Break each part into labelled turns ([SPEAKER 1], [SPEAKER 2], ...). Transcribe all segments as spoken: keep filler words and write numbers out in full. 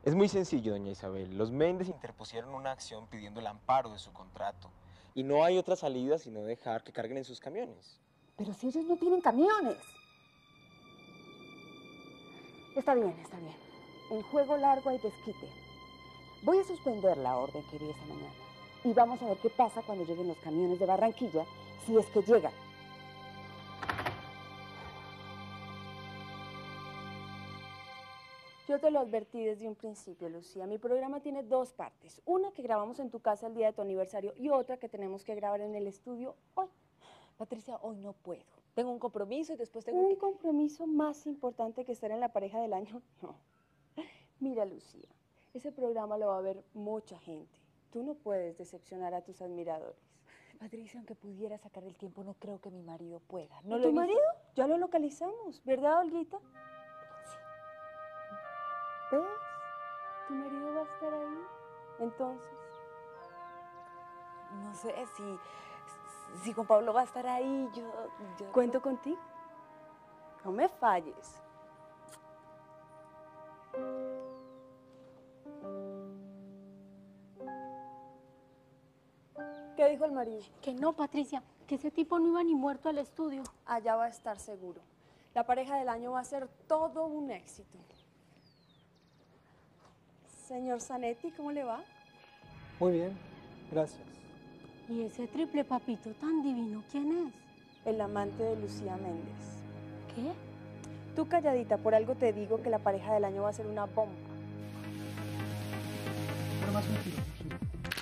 [SPEAKER 1] Es muy sencillo, doña Isabel. Los Méndez interpusieron una acción pidiendo el amparo de su contrato. Y no hay otra salida sino dejar que carguen en sus camiones.
[SPEAKER 2] Pero si ellos no tienen camiones. Está bien, está bien. En juego largo hay desquite. Voy a suspender la orden que di esta mañana. Y vamos a ver qué pasa cuando lleguen los camiones de Barranquilla, si es que llegan. Yo te lo advertí desde un principio, Lucía. Mi programa tiene dos partes. Una que grabamos en tu casa el día de tu aniversario y otra que tenemos que grabar en el estudio hoy. Patricia, hoy no puedo. Tengo un compromiso y después tengo ¿Un que... compromiso más importante que estar en la pareja del año? No. Mira, Lucía, ese programa lo va a ver mucha gente. Tú no puedes decepcionar a tus admiradores.
[SPEAKER 3] Patricia, aunque pudiera sacar el tiempo, no creo que mi marido pueda. ¿No
[SPEAKER 2] ¿Y tu marido? Ya lo localizamos, ¿verdad, Olguita? ¿Ves? ¿Tu marido va a estar ahí? Entonces...
[SPEAKER 3] No sé si, si Juan Pablo va a estar ahí, yo... yo
[SPEAKER 2] ¿Cuento contigo? No me falles. ¿Qué dijo el marido?
[SPEAKER 4] Que no, Patricia, que ese tipo no iba ni muerto al estudio.
[SPEAKER 2] Allá va a estar seguro. La pareja del año va a ser todo un éxito. Señor Zanetti, ¿cómo le va?
[SPEAKER 5] Muy bien, gracias.
[SPEAKER 4] ¿Y ese triple papito tan divino, quién es?
[SPEAKER 2] El amante de Lucía Méndez.
[SPEAKER 4] ¿Qué?
[SPEAKER 2] Tú calladita, por algo te digo que la pareja del año va a ser una bomba.
[SPEAKER 5] Pero más un giro, un giro.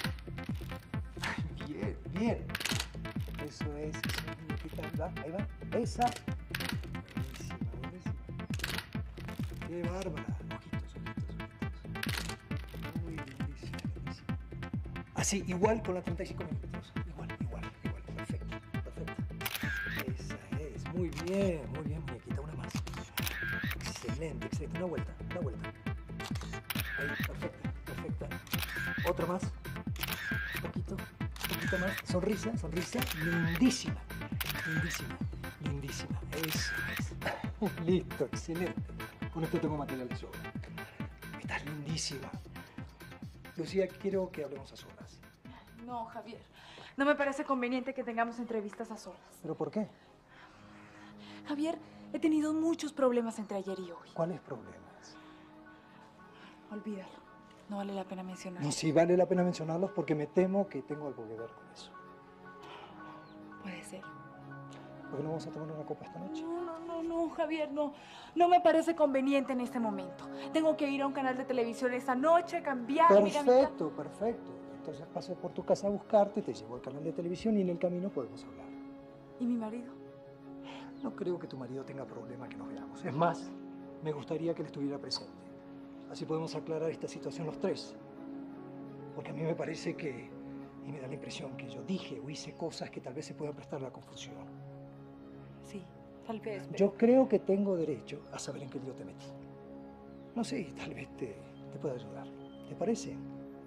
[SPEAKER 5] Bien, bien. Eso es, eso es, muñequita. Ahí va, ahí va. Esa. Buenísima, buenísima. Qué bárbara. Ojitos, ojitos, ojitos. Muy lindísima, lindísima. Así, igual con la treinta y cinco milímetros. Igual, igual, igual. Perfecto, perfecto. Esa es. Muy bien, muy bien, muñequita. Una más. Excelente, excelente. Una vuelta, una vuelta. Ahí, perfecta, perfecta. Otra más. Un poquito, un poquito más. Sonrisa, sonrisa. Lindísima, lindísima, lindísima. Eso es. Listo, excelente. Con esto tengo material de sobra. Estás lindísima. Lucía, quiero que hablemos a solas.
[SPEAKER 3] No, Javier. No me parece conveniente que tengamos entrevistas a solas.
[SPEAKER 5] ¿Pero por qué?
[SPEAKER 3] Javier, he tenido muchos problemas entre ayer y hoy.
[SPEAKER 5] ¿Cuáles problemas?
[SPEAKER 3] Olvídalo. No vale la pena mencionarlo.
[SPEAKER 5] Y sí vale la pena mencionarlos porque me temo que tengo algo que ver con eso.
[SPEAKER 3] Puede ser.
[SPEAKER 5] ¿Por qué no vamos a tomar una copa esta noche?
[SPEAKER 3] No, no, no, no, Javier, no. No me parece conveniente en este momento. Tengo que ir a un canal de televisión esta noche, cambiar,
[SPEAKER 5] Perfecto, perfecto. Entonces paso por tu casa a buscarte, te llevo al canal de televisión y en el camino podemos hablar.
[SPEAKER 3] ¿Y mi marido?
[SPEAKER 5] No creo que tu marido tenga problema que nos veamos. Es más, me gustaría que él estuviera presente. Así podemos aclarar esta situación los tres. Porque a mí me parece que, y me da la impresión que yo dije o hice cosas que tal vez se puedan prestar a la confusión.
[SPEAKER 3] Sí, tal vez. Pero...
[SPEAKER 5] Yo creo que tengo derecho a saber en qué lío te metí. No sé, tal vez te, te pueda ayudar. ¿Te parece?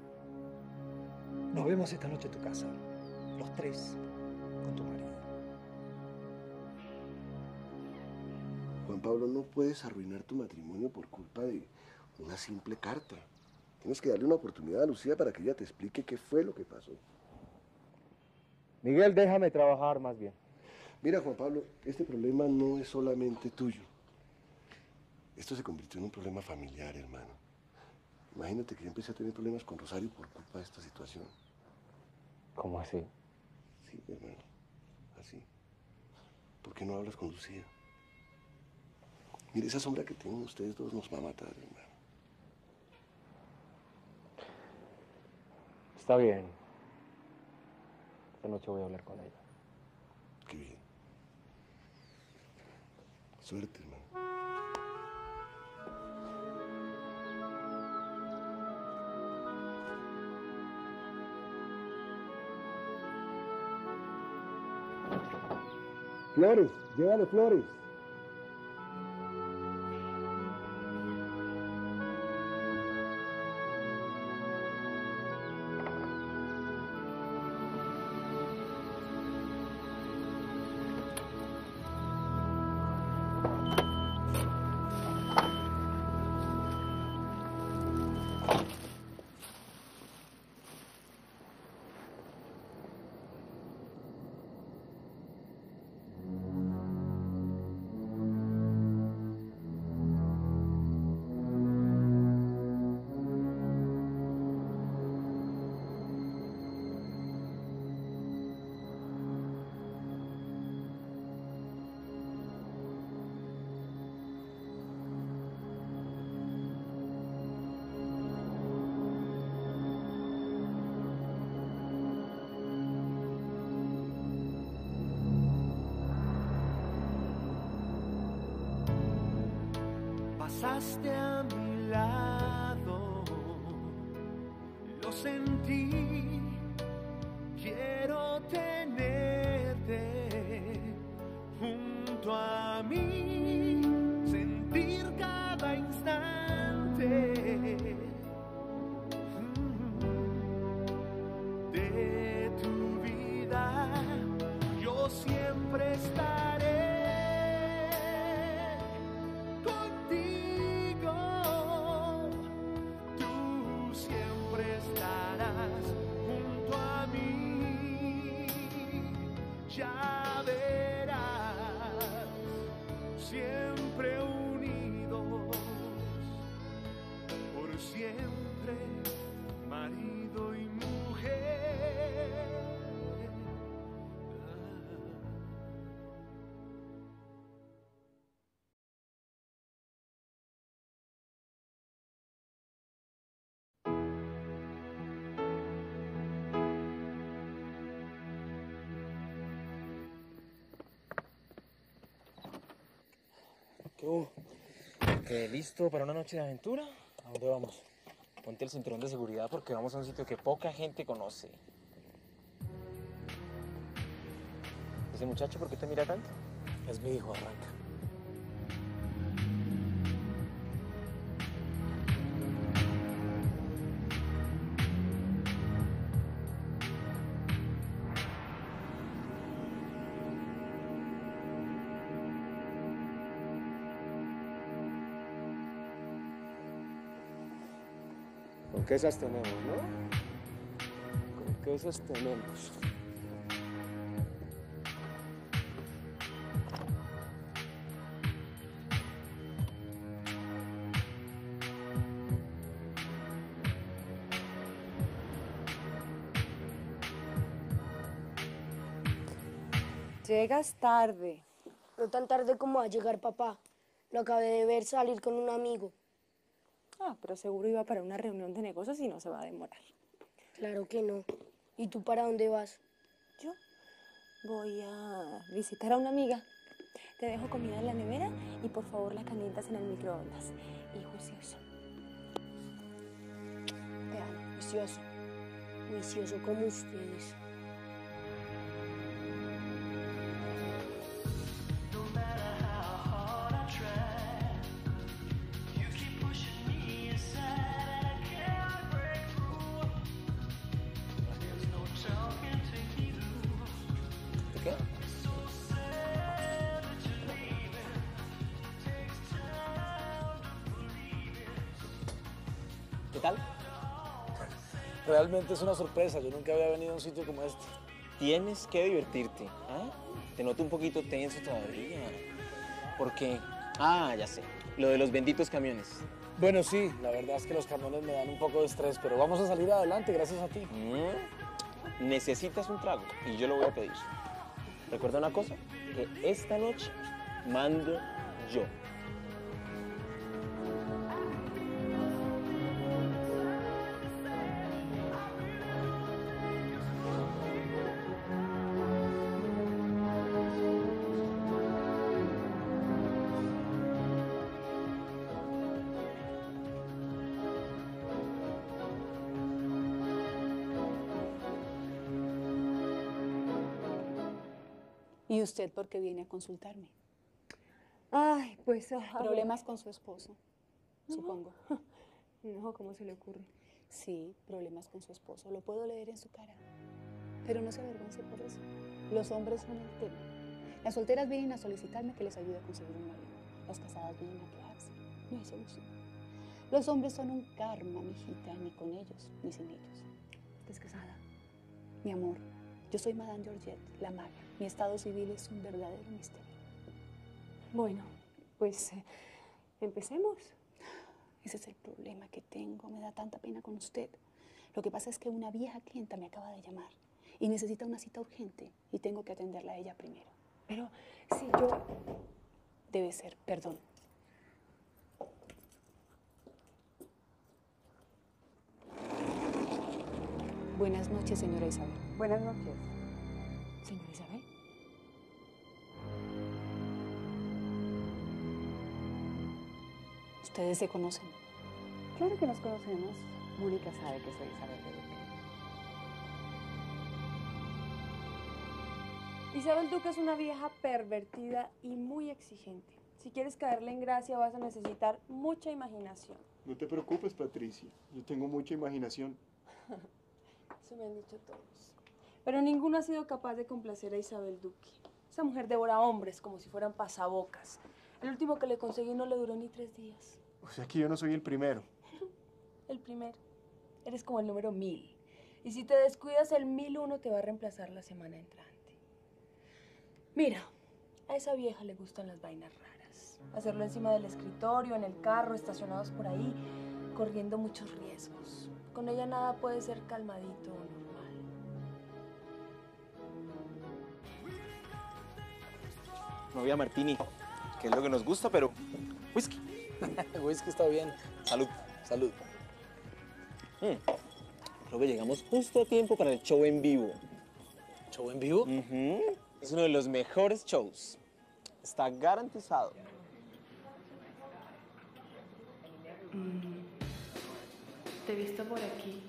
[SPEAKER 5] Nos vemos esta noche en tu casa, los tres, con tu marido.
[SPEAKER 6] Juan Pablo, no puedes arruinar tu matrimonio por culpa de una simple carta. Tienes que darle una oportunidad a Lucía para que ella te explique qué fue lo que pasó.
[SPEAKER 1] Miguel, déjame trabajar más bien.
[SPEAKER 6] Mira, Juan Pablo, este problema no es solamente tuyo. Esto se convirtió en un problema familiar, hermano. Imagínate que yo empecé a tener problemas con Rosario por culpa de esta situación.
[SPEAKER 1] ¿Cómo así?
[SPEAKER 6] Sí, hermano, así. ¿Por qué no hablas con Lucía? Mire, esa sombra que tienen ustedes dos nos va a matar, hermano.
[SPEAKER 1] Está bien. Esta noche voy a hablar con ella.
[SPEAKER 6] Qué bien. Suerte, hermano. Flores, llévale flores.
[SPEAKER 7] pasaste a mi lado, lo sentí, quiero tenerte junto a mí, sentir cada instante de tu vida. Yo siempre estaré contigo, tú siempre estarás junto a mí, ya verás, siempre unidos, por siempre, marido y mujer.
[SPEAKER 1] ¿Qué hubo? ¿Qué, listo para una noche de aventura? ¿A dónde vamos? Ponte el cinturón de seguridad porque vamos a un sitio que poca gente conoce. ¿Ese muchacho por qué te mira tanto?
[SPEAKER 5] Es mi hijo, arranca.
[SPEAKER 1] Con quesas tenemos, ¿no? Con quesas tenemos.
[SPEAKER 2] Llegas tarde.
[SPEAKER 8] No tan tarde como va a llegar papá. Lo acabé de ver salir con un amigo.
[SPEAKER 2] Ah, pero seguro iba para una reunión de negocios y no se va a demorar.
[SPEAKER 8] Claro que no. ¿Y tú para dónde vas?
[SPEAKER 2] Yo voy a visitar a una amiga. Te dejo comida en la nevera y por favor la calientas en el microondas. Y juicioso.
[SPEAKER 8] Te amo, juicioso. Juicioso como ustedes.
[SPEAKER 1] ¿Qué? ¿Qué tal?
[SPEAKER 5] Realmente es una sorpresa. Yo nunca había venido a un sitio como este.
[SPEAKER 1] Tienes que divertirte. ¿Ah? Te noto un poquito tenso todavía. ¿Por qué? Ah, ya sé. Lo de los benditos camiones.
[SPEAKER 5] Bueno, sí, la verdad es que los camiones me dan un poco de estrés, pero vamos a salir adelante gracias a ti.
[SPEAKER 1] Mm, necesitas un trago y yo lo voy a pedir. Recuerda una cosa, que esta noche mando yo.
[SPEAKER 9] ¿Y usted por qué viene a consultarme?
[SPEAKER 2] Ay, pues... ah,
[SPEAKER 9] Problemas con su esposo, supongo.
[SPEAKER 2] No, ¿cómo se le ocurre?
[SPEAKER 9] Sí, problemas con su esposo. Lo puedo leer en su cara. Pero no se avergüence por eso. Los hombres son el tema. Las solteras vienen a solicitarme que les ayude a conseguir un marido. Las casadas vienen a quejarse. No hay solución. Los hombres son un karma, mijita, ni con ellos, ni sin ellos. ¿Usted es casada? Mi amor, yo soy Madame Georgette, la maga. Mi estado civil es un verdadero misterio.
[SPEAKER 2] Bueno, pues eh, empecemos.
[SPEAKER 9] Ese es el problema que tengo. Me da tanta pena con usted. Lo que pasa es que una vieja clienta me acaba de llamar y necesita una cita urgente y tengo que atenderla a ella primero.
[SPEAKER 2] Pero si yo...
[SPEAKER 9] Debe ser, perdón. Buenas noches, señora Isabel.
[SPEAKER 2] Buenas noches. Señora Isabel.
[SPEAKER 9] ¿Usted ¿Ustedes se conocen?
[SPEAKER 2] Claro que nos conocemos. Mónica sabe que soy Isabel de Duque. Isabel Duque es una vieja pervertida y muy exigente. Si quieres caerle en gracia vas a necesitar mucha imaginación.
[SPEAKER 10] No te preocupes, Patricia. Yo tengo mucha imaginación.
[SPEAKER 2] Eso me han dicho todos. Pero ninguno ha sido capaz de complacer a Isabel Duque. Esa mujer devora hombres como si fueran pasabocas. El último que le conseguí no le duró ni tres días.
[SPEAKER 10] O sea que yo no soy el primero.
[SPEAKER 2] El primero. Eres como el número mil. Y si te descuidas, el mil uno te va a reemplazar la semana entrante. Mira, a esa vieja le gustan las vainas raras. Hacerlo encima del escritorio, en el carro, estacionados por ahí, corriendo muchos riesgos. Con ella nada puede ser calmadito o normal.
[SPEAKER 1] Novia Martini, que es lo que nos gusta, pero whisky.
[SPEAKER 5] Whisky está bien.
[SPEAKER 1] Salud.
[SPEAKER 5] Salud.
[SPEAKER 1] Mm. Creo que llegamos justo a tiempo para el show en vivo.
[SPEAKER 5] ¿Show en vivo?
[SPEAKER 1] Uh-huh. Es uno de los mejores shows. Está garantizado.
[SPEAKER 11] Mm. Te he visto por aquí.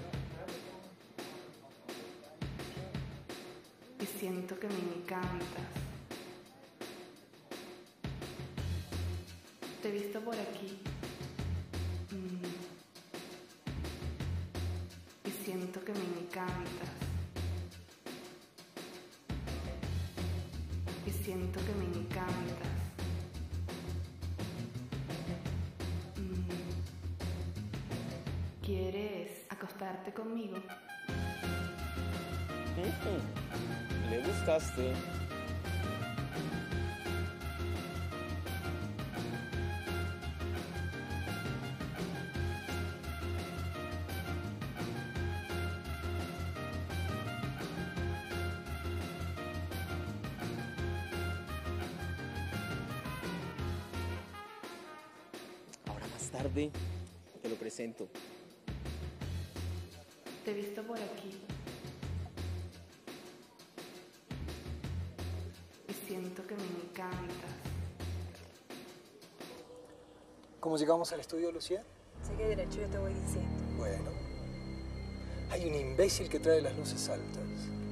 [SPEAKER 11] Y siento que me encantas. Te he visto por aquí. Mm. Y siento que me encantas. Y siento que me encantas. Mm. ¿Quieres acostarte conmigo?
[SPEAKER 1] Mm-hmm. Le gustaste. Tarde, te lo presento.
[SPEAKER 11] Te he visto por aquí. Y siento que me encantas.
[SPEAKER 5] ¿Cómo llegamos al estudio, Lucía?
[SPEAKER 9] Sigue derecho, yo te voy diciendo.
[SPEAKER 5] Bueno. Hay un imbécil que trae las luces altas.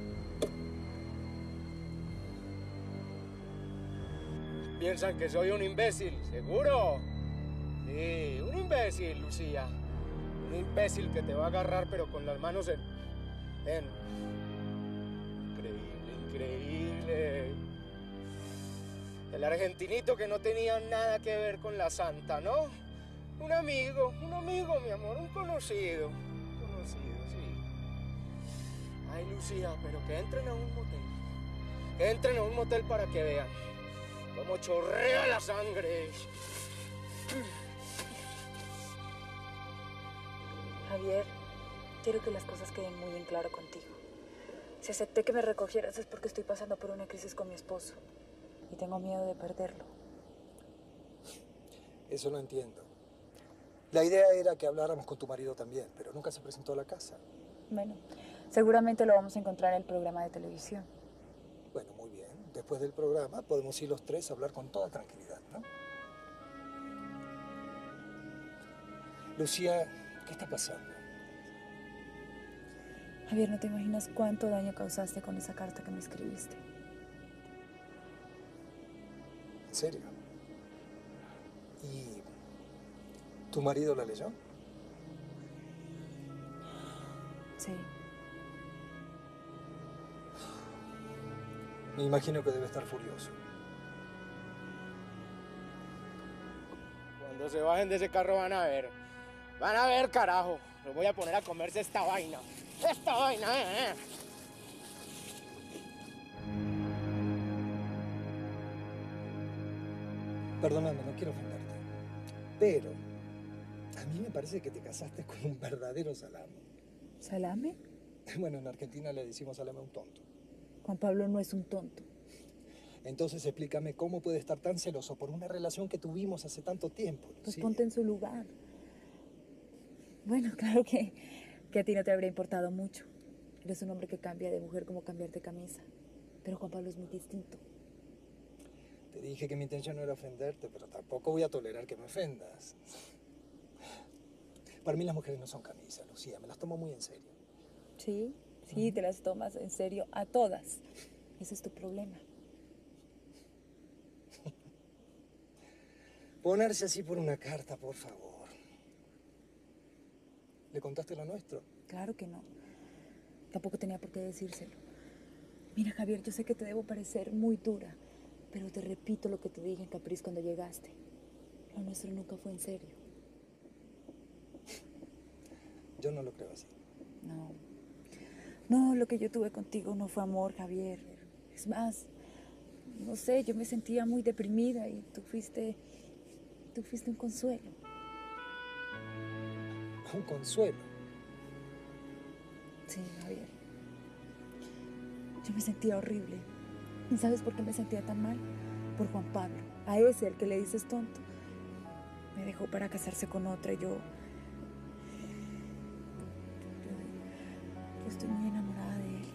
[SPEAKER 12] Piensan que soy un imbécil, ¿seguro? Sí, un imbécil, Lucía. Un imbécil que te va a agarrar, pero con las manos en... en... Increíble, increíble. El argentinito que no tenía nada que ver con la santa, ¿no? Un amigo, un amigo, mi amor, un conocido. Un conocido, sí. Ay, Lucía, pero que entren a un motel. Que entren a un motel para que vean cómo chorrea la sangre.
[SPEAKER 9] Javier, quiero que las cosas queden muy en claro contigo. Si acepté que me recogieras es porque estoy pasando por una crisis con mi esposo. Y tengo miedo de perderlo.
[SPEAKER 5] Eso lo entiendo. La idea era que habláramos con tu marido también, pero nunca se presentó a la casa.
[SPEAKER 9] Bueno, seguramente lo vamos a encontrar en el programa de televisión.
[SPEAKER 5] Bueno, muy bien. Después del programa podemos ir los tres a hablar con toda tranquilidad, ¿no? Lucía, ¿qué está pasando?
[SPEAKER 9] Javier, no te imaginas cuánto daño causaste con esa carta que me escribiste.
[SPEAKER 5] ¿En serio? ¿Y tu marido la leyó?
[SPEAKER 9] Sí.
[SPEAKER 5] Me imagino que debe estar furioso.
[SPEAKER 12] Cuando se bajen de ese carro van a ver. Van a ver, carajo. Los voy a poner a comerse esta vaina. Esta vaina, eh, eh.
[SPEAKER 5] Perdóname, no quiero ofenderte. Pero a mí me parece que te casaste con un verdadero salame.
[SPEAKER 9] ¿Salame?
[SPEAKER 5] Bueno, en Argentina le decimos salame a un tonto.
[SPEAKER 9] Juan Pablo no es un tonto.
[SPEAKER 5] Entonces explícame cómo puede estar tan celoso por una relación que tuvimos hace tanto tiempo.
[SPEAKER 9] Pues
[SPEAKER 5] Lucía.
[SPEAKER 9] ponte en su lugar. Bueno, claro que, que a ti no te habría importado mucho. Eres un hombre que cambia de mujer como cambiar de camisa. Pero Juan Pablo es muy distinto.
[SPEAKER 5] Te Te dije que mi intención no era ofenderte, pero tampoco voy a tolerar que me ofendas. Para mí las mujeres no son camisas, Lucía. Me las tomo muy en serio.
[SPEAKER 3] Sí, sí, te las tomas en serio a todas. Ese es tu problema.
[SPEAKER 5] Ponerse así por una carta, por favor. ¿Le contaste lo nuestro?
[SPEAKER 3] Claro que no. Tampoco tenía por qué decírselo. Mira, Javier, yo sé que te debo parecer muy dura, pero te repito lo que te dije en Capriz cuando llegaste. Lo nuestro nunca fue en serio.
[SPEAKER 5] Yo no lo creo así.
[SPEAKER 3] No. No, lo que yo tuve contigo no fue amor, Javier. Es más, no sé, yo me sentía muy deprimida y tú fuiste, tú fuiste un consuelo.
[SPEAKER 5] Un consuelo.
[SPEAKER 3] Sí, Javier. Yo me sentía horrible. ¿Y sabes por qué me sentía tan mal? Por Juan Pablo. A ese, al que le dices tonto. Me dejó para casarse con otra y yo... Yo, yo estoy muy enamorada de él.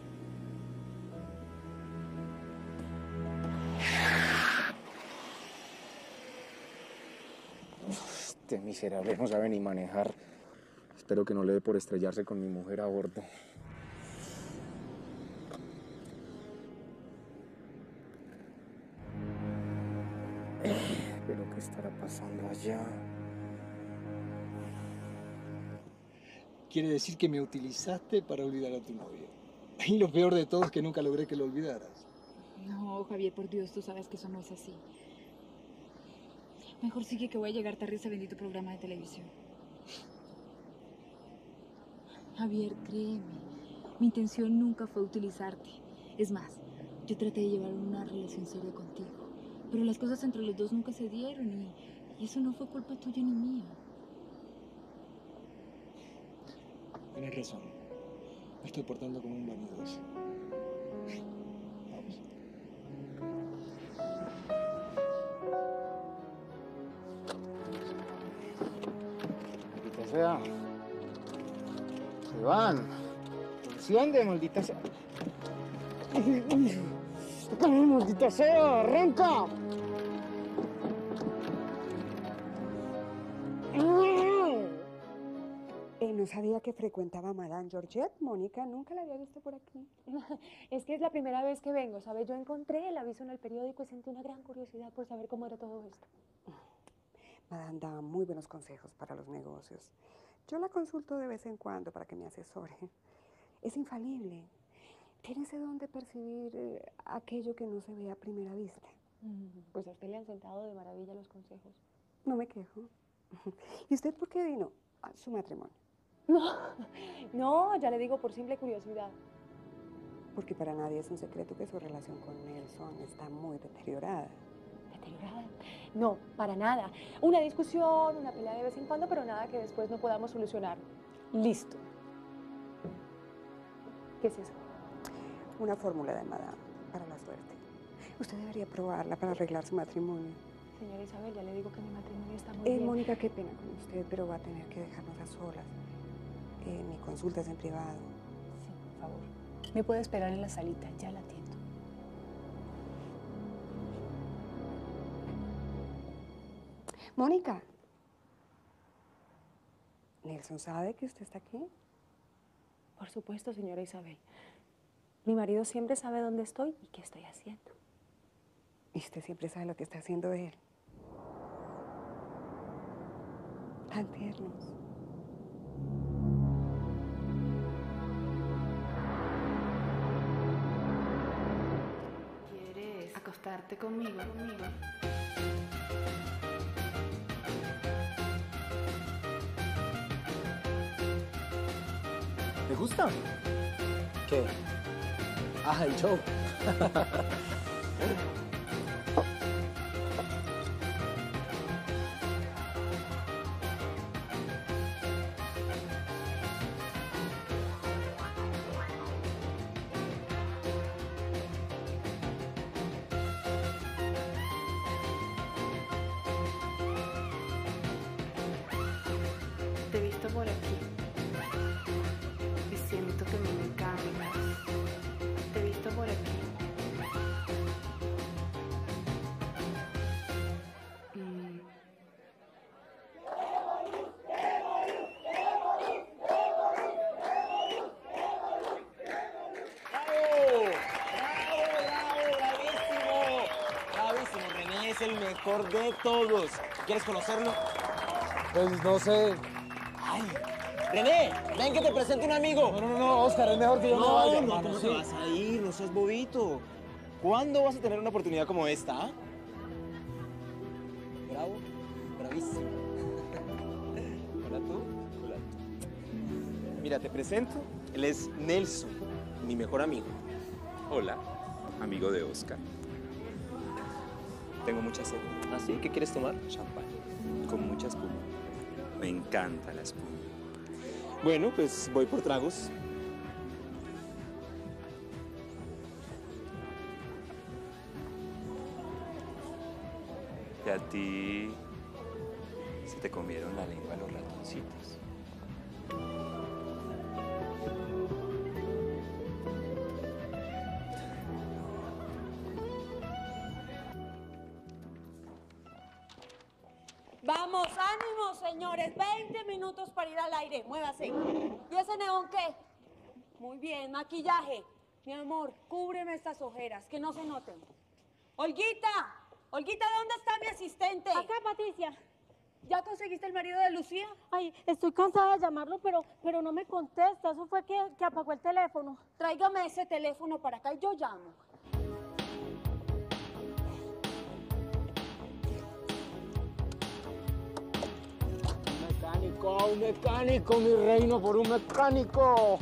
[SPEAKER 12] Este miserable no sabe ni manejar. Espero que no le dé por estrellarse con mi mujer a bordo. Pero ¿qué estará pasando allá?
[SPEAKER 5] Quiere decir que me utilizaste para olvidar a tu novio. Y lo peor de todo es que nunca logré que lo olvidaras.
[SPEAKER 3] No, Javier, por Dios, tú sabes que eso no es así. Mejor sigue que voy a llegar tarde a ese bendito programa de televisión. Javier, créeme, mi intención nunca fue utilizarte. Es más, yo traté de llevar una relación seria contigo. Pero las cosas entre los dos nunca se dieron y, y eso no fue culpa tuya ni mía.
[SPEAKER 5] Tienes razón. Me estoy portando como un vanidoso. Vamos.
[SPEAKER 12] Maldita sea. Se van. Enciende, maldita sea. Maldita sea, arranca.
[SPEAKER 13] Eh, no sabía que frecuentaba a Madame Georgette, Mónica. Nunca la había visto por aquí.
[SPEAKER 2] Es que es la primera vez que vengo, ¿sabes? Yo encontré el aviso en el periódico y sentí una gran curiosidad por saber cómo era todo esto.
[SPEAKER 13] Madame da muy buenos consejos para los negocios. Yo la consulto de vez en cuando para que me asesore. Es infalible. Tiene ese don de percibir eh, aquello que no se ve a primera vista.
[SPEAKER 2] Pues a usted le han sentado de maravilla los consejos.
[SPEAKER 13] No me quejo. ¿Y usted por qué vino a su matrimonio?
[SPEAKER 2] No, no, ya le digo por simple curiosidad.
[SPEAKER 13] Porque para nadie es un secreto que su relación con Nelson está muy deteriorada.
[SPEAKER 2] ¿Deteriorada? No, para nada. Una discusión, una pelea de vez en cuando, pero nada que después no podamos solucionar. Listo. ¿Qué es eso?
[SPEAKER 13] Una fórmula de Madame para la suerte. Usted debería probarla para arreglar su matrimonio.
[SPEAKER 2] Señora Isabel, ya le digo que mi matrimonio está muy
[SPEAKER 13] Eh,
[SPEAKER 2] bien.
[SPEAKER 13] Mónica, qué pena con usted, pero va a tener que dejarnos a solas. Eh, mi consulta es en privado.
[SPEAKER 9] Sí, por favor. Me puede esperar en la salita, ya la atiendo.
[SPEAKER 13] Mónica. ¿Nelson sabe que usted está aquí?
[SPEAKER 2] Por supuesto, señora Isabel. Mi marido siempre sabe dónde estoy y qué estoy haciendo.
[SPEAKER 13] Y usted siempre sabe lo que está haciendo él. Tan tiernos.
[SPEAKER 11] ¿Quieres acostarte conmigo? conmigo?
[SPEAKER 5] ¿Te gusta? ¿Qué? Ah, el show.
[SPEAKER 11] Te he visto por aquí y siento que me encantas. Te he visto por aquí
[SPEAKER 1] el mejor de todos. ¿Quieres conocerlo?
[SPEAKER 5] Pues no sé.
[SPEAKER 1] Ay, René, ven que te presente un amigo.
[SPEAKER 5] No, no, no, Oscar, es mejor que yo
[SPEAKER 1] no,
[SPEAKER 5] me vaya,
[SPEAKER 1] No,
[SPEAKER 5] hermano,
[SPEAKER 1] ¿cómo
[SPEAKER 5] sí.
[SPEAKER 1] te vas a ir? No seas bobito. ¿Cuándo vas a tener una oportunidad como esta? ¿Ah? Bravo, bravísimo. Hola tú, hola tú. Mira, te presento. Él es Nelson, mi mejor amigo.
[SPEAKER 14] Hola, amigo de Oscar.
[SPEAKER 1] Tengo mucha sed. ¿Ah, sí? ¿Qué quieres tomar?
[SPEAKER 14] Champán, con mucha espuma. Me encanta la espuma.
[SPEAKER 1] Bueno, pues voy por tragos.
[SPEAKER 14] Y a ti se te comieron la lengua los ratoncitos.
[SPEAKER 4] Vamos, ánimo, señores. veinte minutos para ir al aire. Muévase. ¿Y ese neón qué? Muy bien, maquillaje. Mi amor, cúbreme estas ojeras, que no se noten. Olguita, Olguita, ¿dónde está mi asistente?
[SPEAKER 15] Acá, Patricia.
[SPEAKER 4] ¿Ya conseguiste el marido de Lucía?
[SPEAKER 15] Ay, estoy cansada de llamarlo, pero, pero no me contesta. Eso fue que, que apagó el teléfono.
[SPEAKER 4] Tráigame ese teléfono para acá y yo llamo.
[SPEAKER 12] Un mecánico, un mecánico, mi reino, por un mecánico.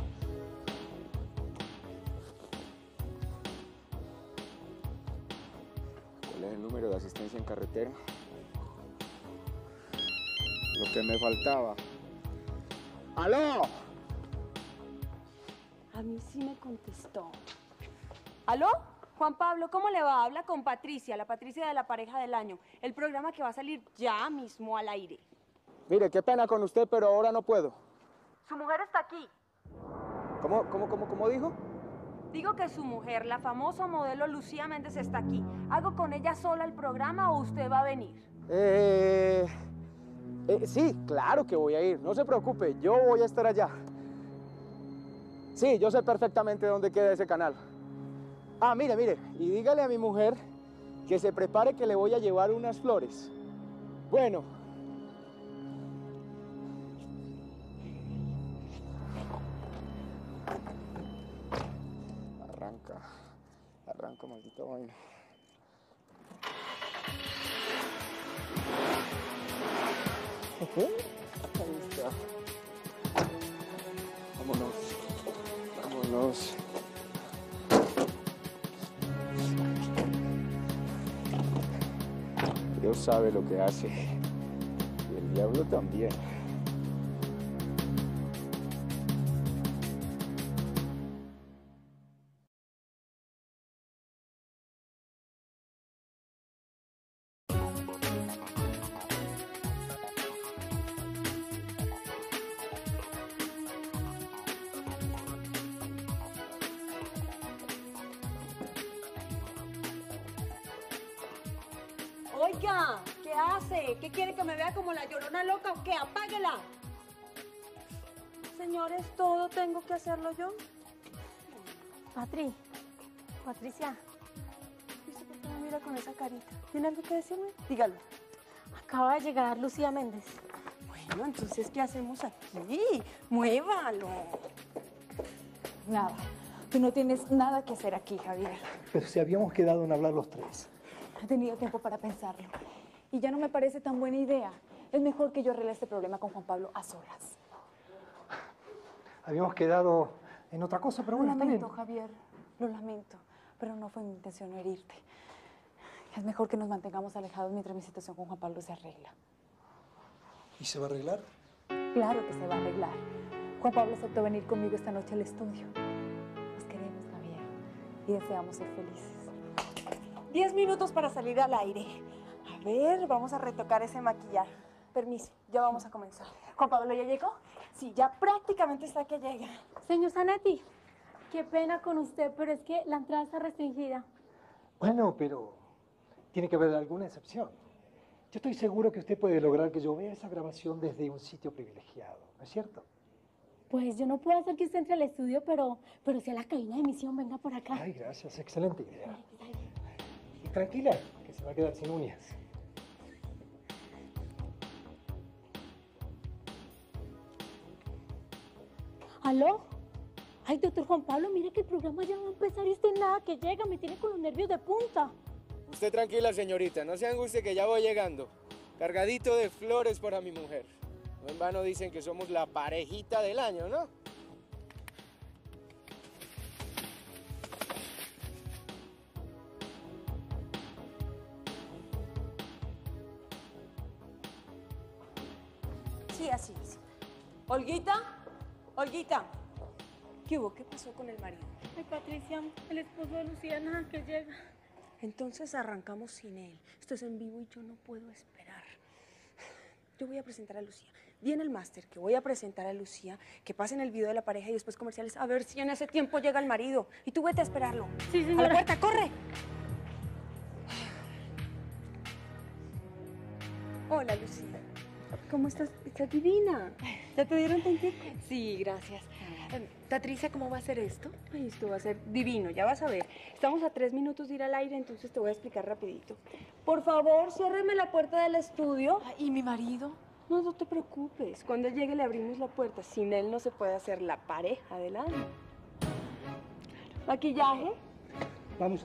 [SPEAKER 12] ¿Cuál es el número de asistencia en carretera? Lo que me faltaba. ¡Aló!
[SPEAKER 2] A mí sí me contestó. ¿Aló? Juan Pablo, ¿cómo le va? Habla con Patricia, la Patricia de la pareja del año. El programa que va a salir ya mismo al aire.
[SPEAKER 12] Mire, qué pena con usted, pero ahora no puedo.
[SPEAKER 2] Su mujer está aquí.
[SPEAKER 12] ¿Cómo, cómo, cómo, cómo dijo?
[SPEAKER 2] Digo que su mujer, la famosa modelo Lucía Méndez, está aquí. ¿Hago con ella sola el programa o usted va a venir?
[SPEAKER 12] Eh, eh, sí, claro que voy a ir. No se preocupe, yo voy a estar allá. Sí, yo sé perfectamente dónde queda ese canal. Ah, mire, mire, y dígale a mi mujer que se prepare que le voy a llevar unas flores. Bueno. Arranca, arranca, maldita vaina. Ahí está. Vámonos, vámonos. Dios sabe lo que hace, y el diablo también.
[SPEAKER 4] Oiga, ¿qué hace? ¿Qué quiere, que me vea como la Llorona loca o qué? ¡Apáguela!
[SPEAKER 2] Señores, ¿todo tengo que hacerlo yo?
[SPEAKER 15] Patri, Patricia.
[SPEAKER 2] ¿Viste por qué me mira con esa carita? ¿Tiene algo que decirme? Dígalo.
[SPEAKER 15] Acaba de llegar Lucía Méndez.
[SPEAKER 2] Bueno, entonces, ¿qué hacemos aquí? ¡Muévalo!
[SPEAKER 3] Nada. Tú no tienes nada que hacer aquí, Javier.
[SPEAKER 5] Pero si habíamos quedado en hablar los tres.
[SPEAKER 3] He tenido tiempo para pensarlo. Y ya no me parece tan buena idea. Es mejor que yo arregle este problema con Juan Pablo a solas.
[SPEAKER 5] Habíamos quedado en otra cosa, pero
[SPEAKER 3] Lo
[SPEAKER 5] bueno, está bien.
[SPEAKER 3] lamento, Javier. Lo lamento. Pero no fue mi intención herirte. Es mejor que nos mantengamos alejados mientras mi situación con Juan Pablo se arregla.
[SPEAKER 5] ¿Y se va a arreglar?
[SPEAKER 3] Claro que se va a arreglar. Juan Pablo aceptó venir conmigo esta noche al estudio. Nos queremos, Javier. Y deseamos ser felices.
[SPEAKER 2] Diez minutos para salir al aire. A ver, vamos a retocar ese maquillaje. Permiso, ya vamos a comenzar. ¿Juan Pablo ya llegó? Sí, ya prácticamente está que llega.
[SPEAKER 15] Señor Zanetti, qué pena con usted, pero es que la entrada está restringida.
[SPEAKER 5] Bueno, pero tiene que haber alguna excepción. Yo estoy seguro que usted puede lograr que yo vea esa grabación desde un sitio privilegiado, ¿no es cierto?
[SPEAKER 15] Pues yo no puedo hacer que usted entre al estudio, pero, pero si a la cabina de emisión venga por acá.
[SPEAKER 5] Ay, gracias, excelente idea. Y tranquila, que que se va a quedar sin uñas.
[SPEAKER 15] ¿Aló? Ay, doctor Juan Pablo, mire que el programa ya va a empezar y usted nada que llega, me tiene con los nervios de punta.
[SPEAKER 12] Usted tranquila, señorita, no se angustie que ya voy llegando. Cargadito de flores para mi mujer. No en vano dicen que somos la parejita del año, ¿no?
[SPEAKER 4] Sí, así, así. Olguita, Olguita.
[SPEAKER 2] ¿Qué hubo? ¿Qué pasó con el marido?
[SPEAKER 15] Ay, Patricia, el esposo de Lucía nada que llega.
[SPEAKER 2] Entonces arrancamos sin él. Esto es en vivo y yo no puedo esperar. Yo voy a presentar a Lucía. Viene el máster, que voy a presentar a Lucía, que pasen el video de la pareja y después comerciales, a ver si en ese tiempo llega el marido. Y tú vete a esperarlo.
[SPEAKER 15] Sí, señora.
[SPEAKER 2] ¡A la puerta, corre! Hola, Lucía. ¿Cómo estás? Estás divina. ¿Ya te dieron tantico?
[SPEAKER 16] Sí, gracias. Eh, Patricia, ¿cómo va a ser esto?
[SPEAKER 2] Ay, esto va a ser divino, ya vas a ver. Estamos a tres minutos de ir al aire, entonces te voy a explicar rapidito. Por favor, ciérreme la puerta del estudio.
[SPEAKER 16] ¿Y mi marido?
[SPEAKER 2] No, no te preocupes. Cuando él llegue le abrimos la puerta. Sin él no se puede hacer la pareja del año. ¿Maquillaje?
[SPEAKER 5] Vamos.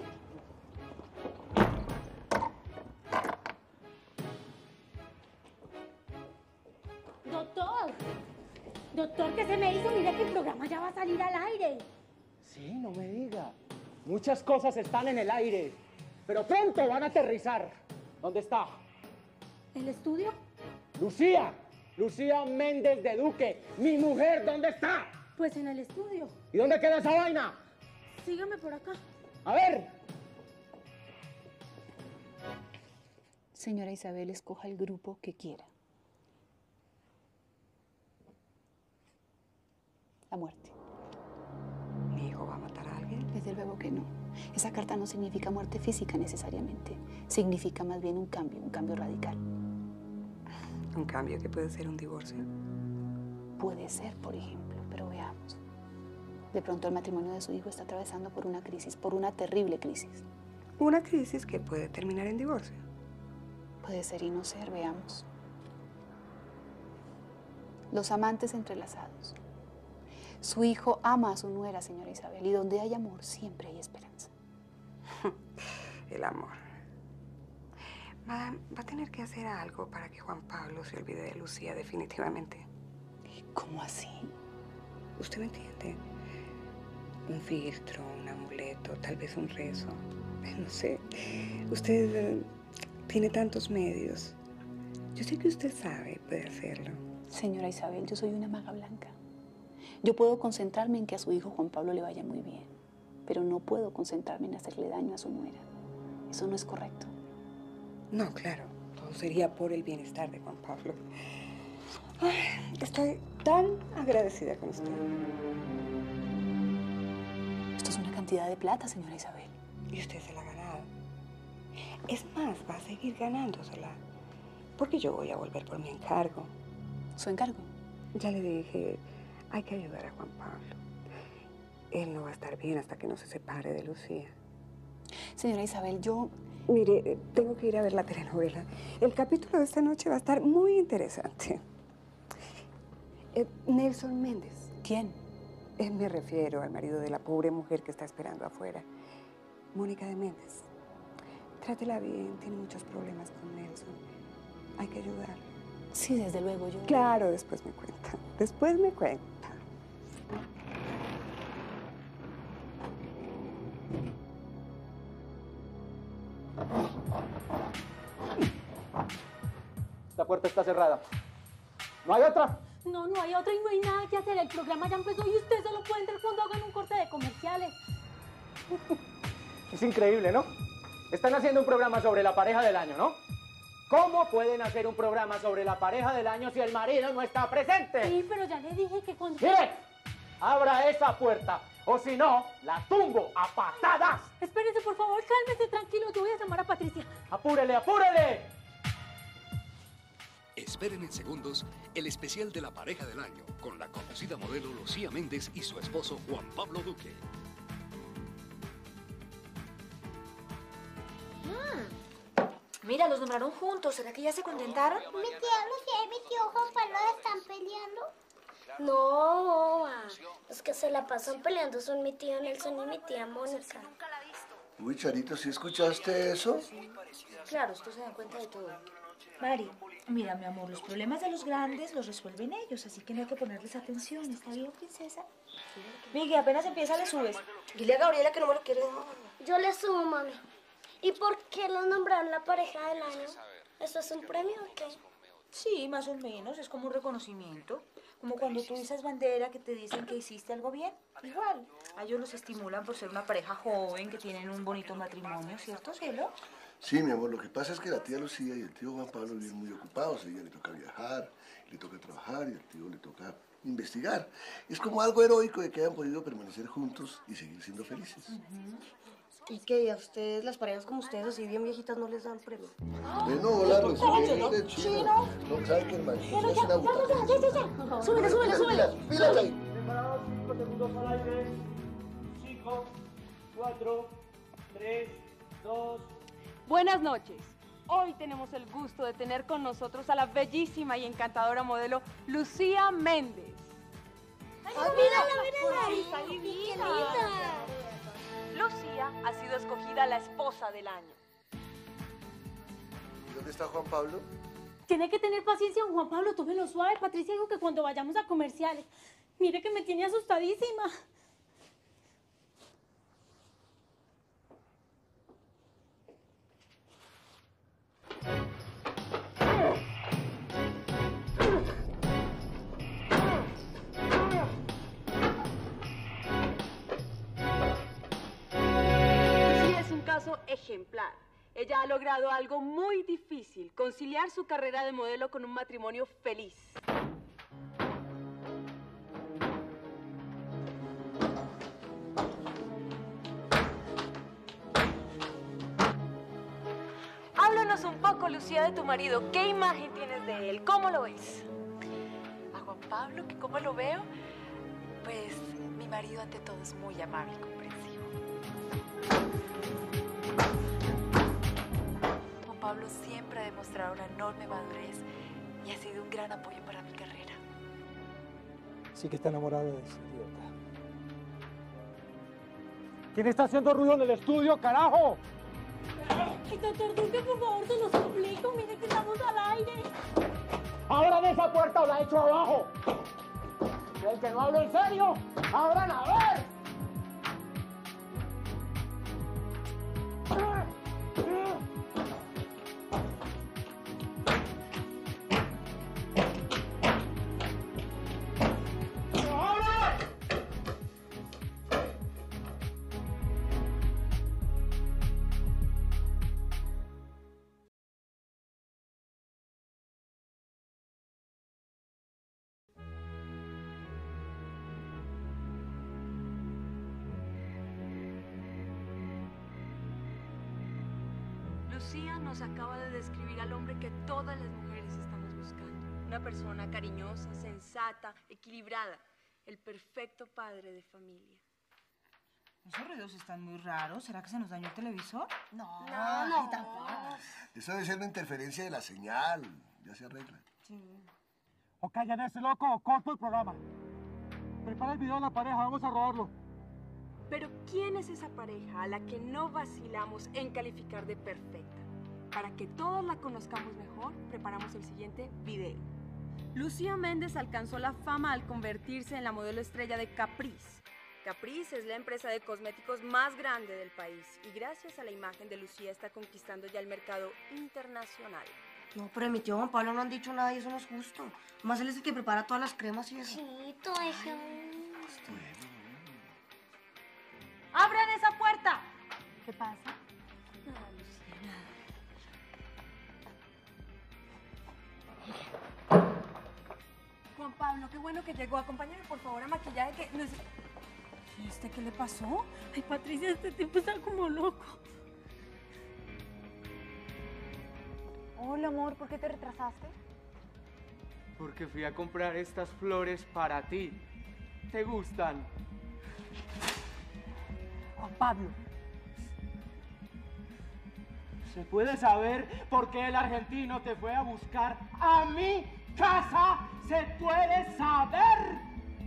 [SPEAKER 15] Doctor, doctor, ¿qué se me hizo? Mira que el programa ya va a salir al aire.
[SPEAKER 5] Sí, no me diga. Muchas cosas están en el aire, pero pronto van a aterrizar. ¿Dónde está?
[SPEAKER 15] ¿El estudio?
[SPEAKER 5] Lucía, Lucía Méndez de Duque, mi mujer, ¿dónde está?
[SPEAKER 15] Pues en el estudio.
[SPEAKER 5] ¿Y dónde queda esa vaina?
[SPEAKER 15] Sígame por acá.
[SPEAKER 5] A ver.
[SPEAKER 9] Señora Isabel, escoja el grupo que quiera. La muerte.
[SPEAKER 13] ¿Mi hijo va a matar a alguien?
[SPEAKER 9] Desde luego que no. Esa carta no significa muerte física necesariamente. Significa más bien un cambio, un cambio radical.
[SPEAKER 13] Un cambio que puede ser un divorcio.
[SPEAKER 9] Puede ser, por ejemplo, pero veamos. De pronto el matrimonio de su hijo está atravesando por una crisis, por una terrible crisis.
[SPEAKER 13] Una crisis que puede terminar en divorcio.
[SPEAKER 9] Puede ser y no ser, veamos. Los amantes entrelazados. Su hijo ama a su nuera, señora Isabel, y donde hay amor siempre hay esperanza.
[SPEAKER 13] El amor. Madame, va a tener que hacer algo para que Juan Pablo se olvide de Lucía definitivamente.
[SPEAKER 9] ¿Cómo así?
[SPEAKER 13] ¿Usted me entiende? Un filtro, un amuleto, tal vez un rezo. No sé. Usted eh, tiene tantos medios. Yo sé que usted sabe, puede hacerlo.
[SPEAKER 9] Señora Isabel, yo soy una maga blanca. Yo puedo concentrarme en que a su hijo Juan Pablo le vaya muy bien, pero no puedo concentrarme en hacerle daño a su nuera. Eso no es correcto.
[SPEAKER 13] No, claro. Todo sería por el bienestar de Juan Pablo. Ay, estoy tan agradecida con usted.
[SPEAKER 9] Esto es una cantidad de plata, señora Isabel.
[SPEAKER 13] Y usted se la ha ganado. Es más, va a seguir ganándosela. Porque yo voy a volver por mi encargo.
[SPEAKER 9] ¿Su encargo?
[SPEAKER 13] Ya le dije, hay que ayudar a Juan Pablo. Él no va a estar bien hasta que no se separe de Lucía.
[SPEAKER 9] Señora Isabel, yo...
[SPEAKER 13] Mire, tengo que ir a ver la telenovela. El capítulo de esta noche va a estar muy interesante. Eh, Nelson Méndez.
[SPEAKER 9] ¿Quién?
[SPEAKER 13] Eh, me refiero al marido de la pobre mujer que está esperando afuera. Mónica de Méndez. Trátela bien, tiene muchos problemas con Nelson. Hay que ayudarla.
[SPEAKER 9] Sí, desde luego, yo...
[SPEAKER 13] Claro, después me cuenta. Después me cuenta.
[SPEAKER 5] Esta puerta está cerrada. ¿No hay otra?
[SPEAKER 15] No, no hay otra y no hay nada que hacer. El programa ya empezó y usted solo puede entrar cuando hagan un corte de comerciales.
[SPEAKER 5] Es increíble, ¿no? Están haciendo un programa sobre la pareja del año, ¿no? ¿Cómo pueden hacer un programa sobre la pareja del año si el marido no está presente?
[SPEAKER 15] Sí, pero ya le dije que cuando...
[SPEAKER 5] ¡Mire! Abra esa puerta, o si no, la tumbo a patadas.
[SPEAKER 15] Espérese, por favor, cálmese, tranquilo. Yo voy a llamar a Patricia.
[SPEAKER 5] ¡Apúrele, apúrele!
[SPEAKER 17] Esperen en segundos el especial de la pareja del año con la conocida modelo Lucía Méndez y su esposo Juan Pablo Duque.
[SPEAKER 15] Ah.
[SPEAKER 3] Mira, los nombraron juntos. ¿Será que ya se contentaron?
[SPEAKER 18] Mi tía Lucía y mi tío Juan Pablo están peleando.
[SPEAKER 8] No, ma, los que se la pasan peleando son mi tío Nelson y mi tía Mónica.
[SPEAKER 6] Uy, Charito, ¿sí escuchaste eso?
[SPEAKER 3] Claro, esto se dan cuenta de todo. Mari, mira, mi amor, los problemas de los grandes los resuelven ellos, así que no hay que ponerles atención. ¿Está bien, princesa? Miguel, apenas empieza, le subes.
[SPEAKER 8] Dile a Gabriela que no me lo quiere dejar. Yo le subo, mami. ¿Y por qué los nombraron la pareja del año? ¿Eso es un premio o qué?
[SPEAKER 3] Sí, más o menos, es como un reconocimiento. Como cuando tú dices bandera que te dicen que hiciste algo bien. Igual, a ellos los estimulan por ser una pareja joven, que tienen un bonito matrimonio, ¿cierto, cielo?
[SPEAKER 6] Sí, mi amor, lo que pasa es que la tía Lucía y el tío Juan Pablo viven muy ocupados. A ella le toca viajar, le toca trabajar y al tío le toca investigar. Es como algo heroico de que hayan podido permanecer juntos y seguir siendo felices.
[SPEAKER 8] Uh-huh. ¿Y qué? ¿A ustedes, las parejas como ustedes, así bien viejitas, no les dan premio?
[SPEAKER 6] Bueno, hola, recién de chino. No sabe que el manicomio es una butaca.
[SPEAKER 8] Ya, ya, ya, ya. Súbele, súbele, súbele.
[SPEAKER 6] Pílate ahí.
[SPEAKER 5] Preparados, cinco segundos al aire. cinco, cuatro, tres, dos.
[SPEAKER 2] Buenas noches. Hoy tenemos el gusto de tener con nosotros a la bellísima y encantadora modelo Lucía Méndez.
[SPEAKER 8] ¡Ay, mírala, mírala!
[SPEAKER 2] ¡Está divina! Lucía ha sido escogida la esposa del año.
[SPEAKER 6] ¿Y dónde está Juan Pablo?
[SPEAKER 15] Tiene que tener paciencia, Juan Pablo, tómelo suave. Patricia dijo que cuando vayamos a comerciales. Mire que me tiene asustadísima.
[SPEAKER 2] Lucía es un caso ejemplar. Ella ha logrado algo muy difícil, conciliar su carrera de modelo con un matrimonio feliz. Háblanos un poco, Lucía, de tu marido. ¿Qué imagen tienes de él? ¿Cómo lo ves?
[SPEAKER 16] A Juan Pablo, ¿que cómo lo veo? Pues mi marido ante todo es muy amable y comprensivo. Juan Pablo siempre ha demostrado una enorme madurez y ha sido un gran apoyo para mi carrera.
[SPEAKER 5] Sí que está enamorado de ese idiota. ¿Quién está haciendo ruido en el estudio, carajo?
[SPEAKER 15] Ay, doctor Duque, por favor, se lo suplico. Mire que estamos al aire.
[SPEAKER 5] ¡Abran esa puerta o la echo abajo! Y el que no hablo en serio, ¡abran a ver!
[SPEAKER 2] Lucía nos acaba de describir al hombre que todas las mujeres estamos buscando. Una persona cariñosa, sensata, equilibrada. El perfecto padre de familia.
[SPEAKER 19] Esos ruidos están muy raros. ¿Será que se nos dañó el televisor?
[SPEAKER 8] No, no, no. Tampoco.
[SPEAKER 6] Eso debe ser una interferencia de la señal. Ya se arregla.
[SPEAKER 19] Sí.
[SPEAKER 5] O callan ese loco o corto el programa. Prepara el video de la pareja, vamos a robarlo.
[SPEAKER 2] Pero ¿quién es esa pareja a la que no vacilamos en calificar de perfecta? Para que todos la conozcamos mejor, preparamos el siguiente video. Lucía Méndez alcanzó la fama al convertirse en la modelo estrella de Caprice. Caprice es la empresa de cosméticos más grande del país y gracias a la imagen de Lucía está conquistando ya el mercado internacional.
[SPEAKER 8] No, pero mi tío Juan Pablo no han dicho nada y eso no es justo. Más él es el que prepara todas las cremas y eso.
[SPEAKER 18] Sí, todo eso.
[SPEAKER 2] ¡Abran esa puerta!
[SPEAKER 15] ¿Qué pasa?
[SPEAKER 2] Juan Pablo, qué bueno que llegó. Acompáñame, por favor, a maquillaje que... Neces- ¿Y este qué le pasó?
[SPEAKER 15] Ay, Patricia, este tipo está como loco.
[SPEAKER 16] Hola, amor, ¿por qué te retrasaste?
[SPEAKER 12] Porque fui a comprar estas flores para ti. ¿Te gustan?
[SPEAKER 15] Juan Pablo.
[SPEAKER 12] ¿Se puede saber por qué el argentino te fue a buscar a mi casa? ¿Se puede saber?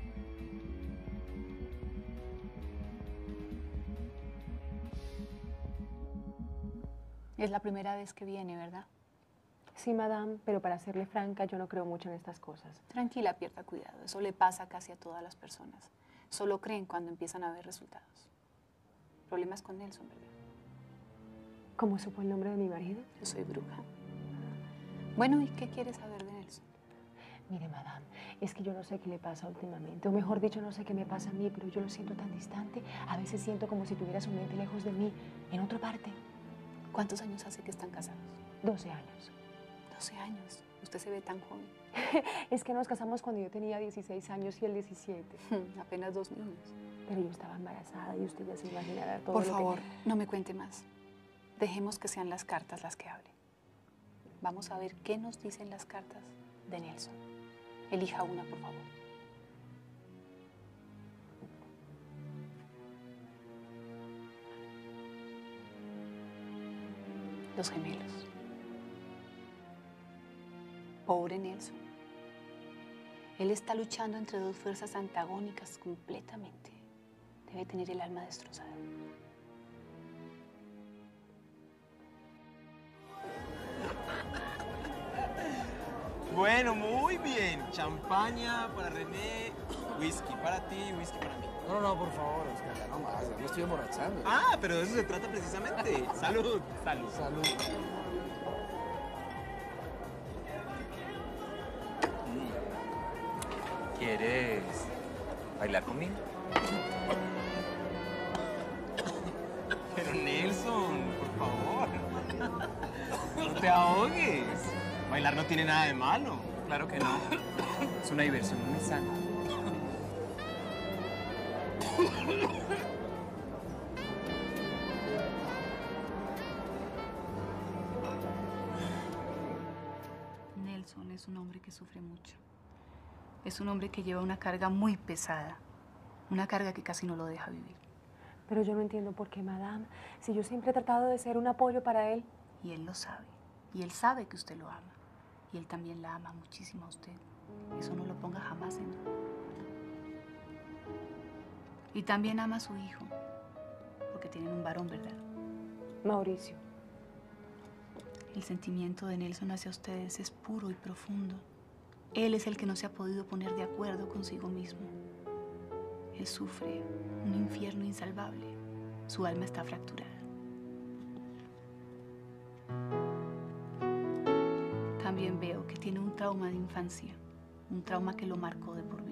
[SPEAKER 9] Es la primera vez que viene, ¿verdad?
[SPEAKER 20] Sí, madame, pero para serle franca, yo no creo mucho en estas cosas.
[SPEAKER 9] Tranquila, pierda cuidado. Eso le pasa casi a todas las personas. Solo creen cuando empiezan a ver resultados. Problemas con Nelson, ¿verdad?
[SPEAKER 20] ¿Cómo supo el nombre de mi marido?
[SPEAKER 9] Yo soy bruja. Bueno, ¿y qué quieres saber de Nelson?
[SPEAKER 20] Mire, madame, es que yo no sé qué le pasa últimamente, o mejor dicho, no sé qué me pasa a mí, pero yo lo siento tan distante. A veces siento como si tuviera su mente lejos de mí, en otra parte.
[SPEAKER 9] ¿Cuántos años hace que están casados?
[SPEAKER 20] doce años.
[SPEAKER 9] doce años. Usted se ve tan joven.
[SPEAKER 20] Es que nos casamos cuando yo tenía dieciséis años y él diecisiete.
[SPEAKER 9] Apenas dos niños.
[SPEAKER 20] Pero yo estaba embarazada y usted ya se imaginará todo
[SPEAKER 9] Por
[SPEAKER 20] lo
[SPEAKER 9] favor,
[SPEAKER 20] que...
[SPEAKER 9] no me cuente más. Dejemos que sean las cartas las que hablen. Vamos a ver qué nos dicen las cartas de Nelson. Elija una, por favor. Los gemelos. Pobre Nelson. Él está luchando entre dos fuerzas antagónicas completamente. Debe tener el alma destrozada.
[SPEAKER 1] Bueno, muy bien. Champaña para René, whisky para ti y whisky para mí.
[SPEAKER 5] No, no, no, por favor, Oscar, ya no más, ya me estoy emborrachando.
[SPEAKER 1] Ah, pero de eso se trata precisamente. Salud. Salud.
[SPEAKER 5] Salud.
[SPEAKER 14] ¿Quieres bailar conmigo?
[SPEAKER 1] Pero Nelson, por favor. No te ahogues. Bailar no tiene nada de malo.
[SPEAKER 14] Claro que no. Es una diversión muy sana.
[SPEAKER 9] Nelson es un hombre que sufre mucho. Es un hombre que lleva una carga muy pesada. Una carga que casi no lo deja vivir.
[SPEAKER 20] Pero yo no entiendo por qué, madame, si yo siempre he tratado de ser un apoyo para él.
[SPEAKER 9] Y él lo sabe. Y él sabe que usted lo ama. Y él también la ama muchísimo a usted. Eso no lo ponga jamás en duda. Y también ama a su hijo. Porque tienen un varón, ¿verdad?
[SPEAKER 20] Mauricio.
[SPEAKER 9] El sentimiento de Nelson hacia ustedes es puro y profundo. Él es el que no se ha podido poner de acuerdo consigo mismo. Él sufre un infierno insalvable. Su alma está fracturada. También veo que tiene un trauma de infancia, un trauma que lo marcó de por vida.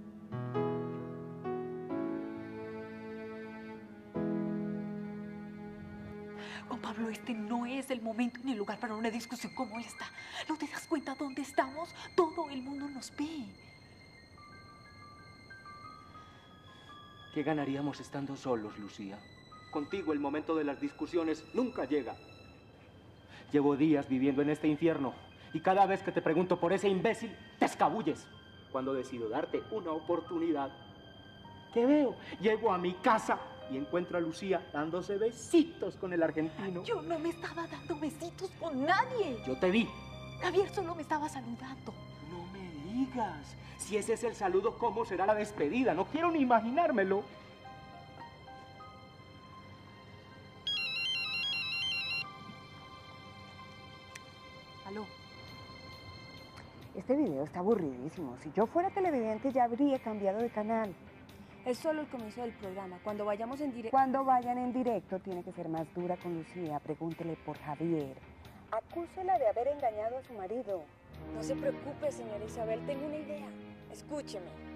[SPEAKER 16] Juan Pablo, este no es el momento ni el lugar para una discusión como esta. ¿No te das cuenta dónde estamos? Todo el mundo nos ve.
[SPEAKER 12] ¿Qué ganaríamos estando solos, Lucía? Contigo el momento de las discusiones nunca llega. Llevo días viviendo en este infierno y cada vez que te pregunto por ese imbécil, te escabulles. Cuando decido darte una oportunidad, ¿qué veo? Llego a mi casa y encuentro a Lucía dándose besitos con el argentino.
[SPEAKER 16] Yo no me estaba dando besitos con nadie.
[SPEAKER 12] Yo te vi.
[SPEAKER 16] Javier solo me estaba saludando.
[SPEAKER 12] No me digas. Si ese es el saludo, ¿cómo será la despedida? No quiero ni imaginármelo.
[SPEAKER 9] Aló.
[SPEAKER 13] Este video está aburridísimo. Si yo fuera televidente ya habría cambiado de canal.
[SPEAKER 2] Es solo el comienzo del programa. Cuando vayamos en directo...
[SPEAKER 13] Cuando vayan en directo tiene que ser más dura con Lucía. Pregúntele por Javier. Acúsela de haber engañado a su marido.
[SPEAKER 2] No se preocupe, señora Isabel. Tengo una idea. Escúcheme.